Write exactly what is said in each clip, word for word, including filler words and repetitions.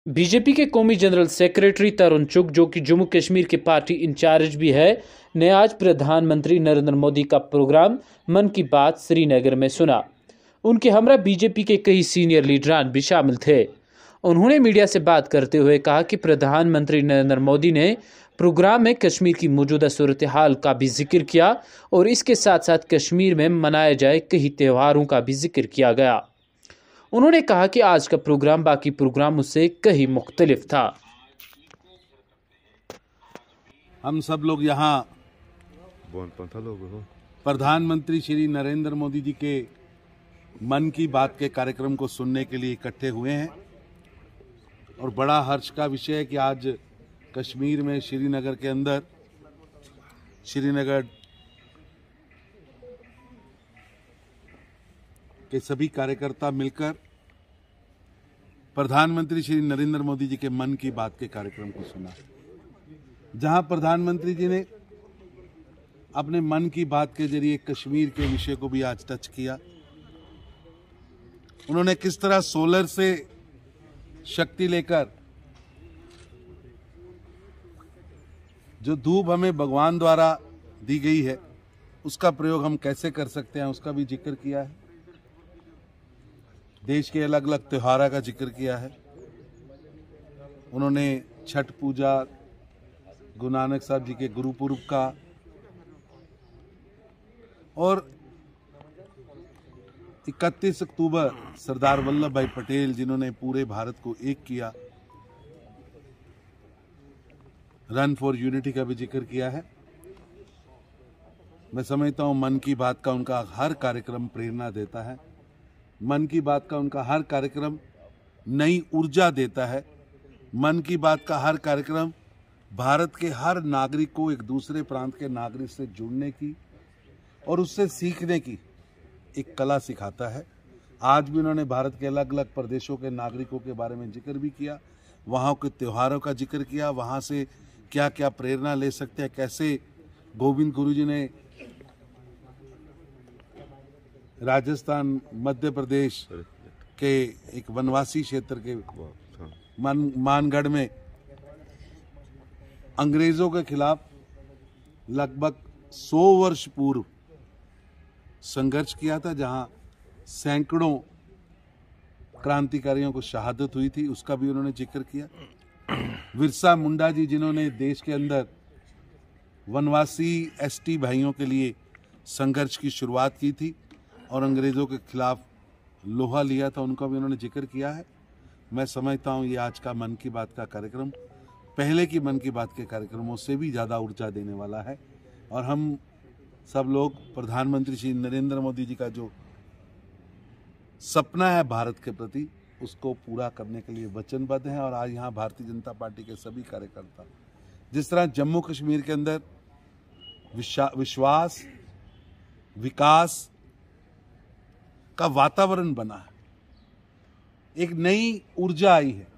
BJP के कौमी general secretary तरुण चुग, जो कि जम्मू कश्मीर के पार्टी इंचार्ज भी है, ने आज प्रधानमंत्री नरेंद्र मोदी का प्रोग्राम मन की बात श्रीनगर में सुना। उनके हमरा बीजेपी के कई सीनियर लीडरान भी शामिल थे। उन्होंने मीडिया से बात करते हुए कहा कि प्रधानमंत्री नरेंद्र मोदी ने प्रोग्राम में कश्मीर की मौजूदा सूरत हाल का भी जिक्र किया और इसके साथ साथ कश्मीर में मनाए जाए कई त्योहारों का भी जिक्र किया गया। उन्होंने कहा कि आज का प्रोग्राम बाकी प्रोग्रामों से कहीं मुख्तलिफ था। हम सब लोग यहाँ प्रधानमंत्री श्री नरेंद्र मोदी जी के मन की बात के कार्यक्रम को सुनने के लिए इकट्ठे हुए हैं और बड़ा हर्ष का विषय है कि आज कश्मीर में श्रीनगर के अंदर श्रीनगर के सभी कार्यकर्ता मिलकर प्रधानमंत्री श्री नरेंद्र मोदी जी के मन की बात के कार्यक्रम को सुना, जहां प्रधानमंत्री जी ने अपने मन की बात के जरिए कश्मीर के विषय को भी आज टच किया। उन्होंने किस तरह सोलर से शक्ति लेकर जो धूप हमें भगवान द्वारा दी गई है उसका प्रयोग हम कैसे कर सकते हैं उसका भी जिक्र किया है। देश के अलग अलग त्योहारों का जिक्र किया है। उन्होंने छठ पूजा, गुरु नानक साहब जी के गुरुपुरब का और इकतीस अक्टूबर सरदार वल्लभ भाई पटेल जिन्होंने पूरे भारत को एक किया, रन फॉर यूनिटी का भी जिक्र किया है। मैं समझता हूं मन की बात का उनका हर कार्यक्रम प्रेरणा देता है। मन की बात का उनका हर कार्यक्रम नई ऊर्जा देता है। मन की बात का हर कार्यक्रम भारत के हर नागरिक को एक दूसरे प्रांत के नागरिक से जुड़ने की और उससे सीखने की एक कला सिखाता है। आज भी उन्होंने भारत के अलग अलग प्रदेशों के नागरिकों के बारे में जिक्र भी किया, वहाँ के त्योहारों का जिक्र किया, वहाँ से क्या क्या प्रेरणा ले सकते हैं, कैसे गोविंद गुरु जी ने राजस्थान, मध्य प्रदेश के एक वनवासी क्षेत्र के मान, मानगढ़ में अंग्रेजों के खिलाफ लगभग सौ वर्ष पूर्व संघर्ष किया था, जहां सैकड़ों क्रांतिकारियों को शहादत हुई थी, उसका भी उन्होंने जिक्र किया। बिरसा मुंडा जी जिन्होंने देश के अंदर वनवासी एसटी भाइयों के लिए संघर्ष की शुरुआत की थी और अंग्रेजों के खिलाफ लोहा लिया था, उनका भी उन्होंने जिक्र किया है। मैं समझता हूं ये आज का मन की बात का कार्यक्रम पहले की मन की बात के कार्यक्रमों से भी ज़्यादा ऊर्जा देने वाला है और हम सब लोग प्रधानमंत्री श्री नरेंद्र मोदी जी का जो सपना है भारत के प्रति उसको पूरा करने के लिए वचनबद्ध हैं। और आज यहाँ भारतीय जनता पार्टी के सभी कार्यकर्ता जिस तरह जम्मू कश्मीर के अंदर विश्वास, विकास का वातावरण बना है, एक नई ऊर्जा आई है,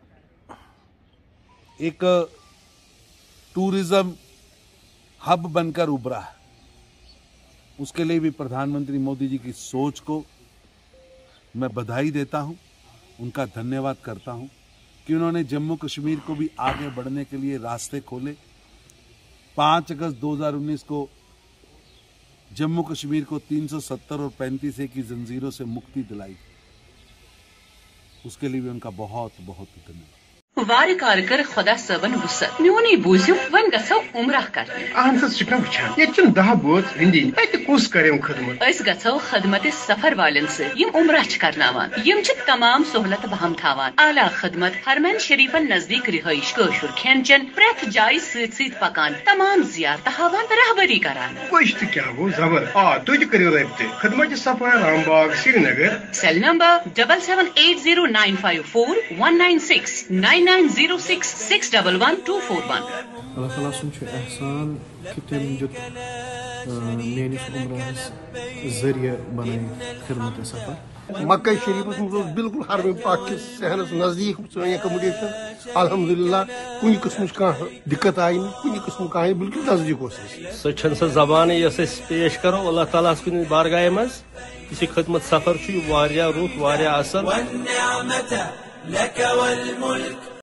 एक टूरिज्म हब बनकर उभरा है, उसके लिए भी प्रधानमंत्री मोदी जी की सोच को मैं बधाई देता हूं, उनका धन्यवाद करता हूं कि उन्होंने जम्मू कश्मीर को भी आगे बढ़ने के लिए रास्ते खोले। पाँच अगस्त दो हज़ार उन्नीस को जम्मू कश्मीर को तीन सौ सत्तर और पैंतीस ए की जंजीरों से मुक्ति दिलाई, उसके लिए भी उनका बहुत बहुत धन्यवाद। वार कार कर खुदा सबन वुसत म्योनी बूझो वन गसो उमराह कर आन से चिकन वुछान ये चुन दह बोत हिंदी एत कुस करेम खदमत अस गसो खदमत सफर वालन से यम उमराह करनावान यम च तमाम सहूलत बहम थावान आला खदमत हरमन शरीफन नजदीक रिहाइश कशुर खेनचन प्रेथ जाय सत सत पकान तमाम जियारत हावान रहबरी करान कोश त क्या वो जबर आ तुझ करियो रबते खदमत सफर Rambagh Srinagar cell number double seven eight zero nine five four one nine six nine nine zero six six one one two four one. Allah Taala sunç ehsan ki tem जो मेनिस उम्रहस जरिया बनाए खिदमत सफर मक्का शरीफ में बिल्कुल हर में पाक के सहनस नजदीक अकोमोडेशन अल्हम्दुलिल्लाह कुछ किस्म का दिक्कत आई नहीं, कुछ किस्म का है बिल्कुल नजदीक हो सचन स जबान यस पेश करो अल्लाह ताला सुन बारगाह मज किसी खिदमत सफर छु वारिया रुत वारिया असल लक वल मुल्क